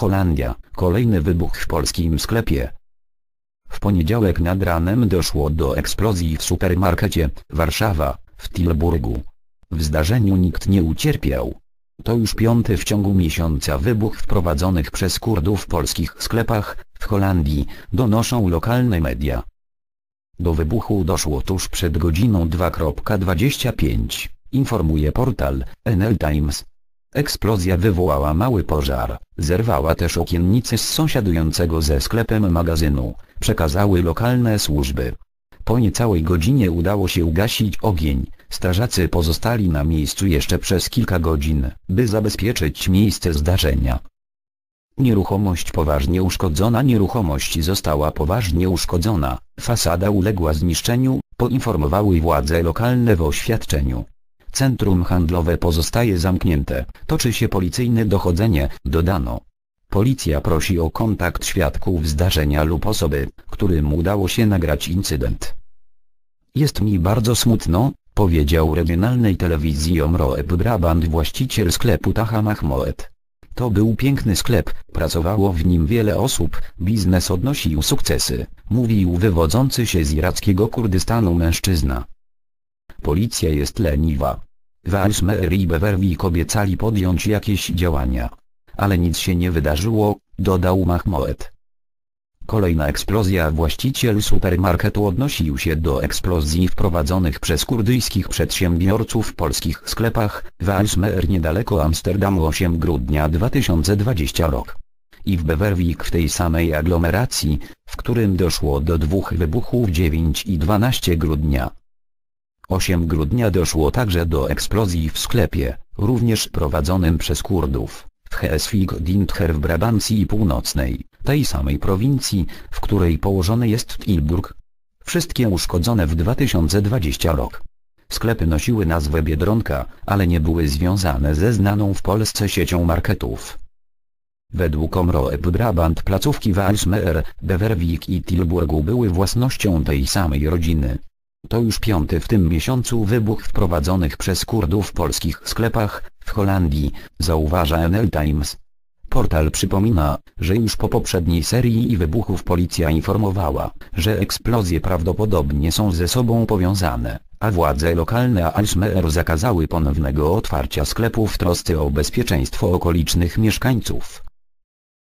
Holandia, kolejny wybuch w polskim sklepie. W poniedziałek nad ranem doszło do eksplozji w supermarkecie, Warszawa, w Tilburgu. W zdarzeniu nikt nie ucierpiał. To już piąty w ciągu miesiąca wybuch w prowadzonych przez Kurdów w polskich sklepach, w Holandii, donoszą lokalne media. Do wybuchu doszło tuż przed godziną 2:25, informuje portal NL Times. Eksplozja wywołała mały pożar, zerwała też okiennice z sąsiadującego ze sklepem magazynu, przekazały lokalne służby. Po niecałej godzinie udało się ugasić ogień, strażacy pozostali na miejscu jeszcze przez kilka godzin, by zabezpieczyć miejsce zdarzenia. Nieruchomość poważnie uszkodzona. Nieruchomość została poważnie uszkodzona, fasada uległa zniszczeniu, poinformowały władze lokalne w oświadczeniu. Centrum handlowe pozostaje zamknięte, toczy się policyjne dochodzenie, dodano. Policja prosi o kontakt świadków zdarzenia lub osoby, którym udało się nagrać incydent. Jest mi bardzo smutno, powiedział regionalnej telewizji Omroep Brabant właściciel sklepu Taha Mahmoed. To był piękny sklep, pracowało w nim wiele osób, biznes odnosił sukcesy, mówił wywodzący się z irackiego Kurdystanu mężczyzna. Policja jest leniwa. Walsmer i Beverwijk obiecali podjąć jakieś działania. Ale nic się nie wydarzyło, dodał Mahmoed. Kolejna eksplozja. Właściciel supermarketu odnosił się do eksplozji wprowadzonych przez kurdyjskich przedsiębiorców w polskich sklepach, Walsmer niedaleko Amsterdamu 8 grudnia 2020 rok. I w Beverwijk w tej samej aglomeracji, w którym doszło do dwóch wybuchów 9 i 12 grudnia. 8 grudnia doszło także do eksplozji w sklepie, również prowadzonym przez Kurdów, w Heeswijk-Dinther w Brabancji Północnej, tej samej prowincji, w której położony jest Tilburg. Wszystkie uszkodzone w 2020 rok. Sklepy nosiły nazwę Biedronka, ale nie były związane ze znaną w Polsce siecią marketów. Według Omroep Brabant placówki Walsmer, Beverwijk i Tilburgu były własnością tej samej rodziny. To już piąty w tym miesiącu wybuch w prowadzonych przez Kurdów w polskich sklepach, w Holandii, zauważa NL Times. Portal przypomina, że już po poprzedniej serii wybuchów policja informowała, że eksplozje prawdopodobnie są ze sobą powiązane, a władze lokalne Walsmer zakazały ponownego otwarcia sklepów w trosce o bezpieczeństwo okolicznych mieszkańców.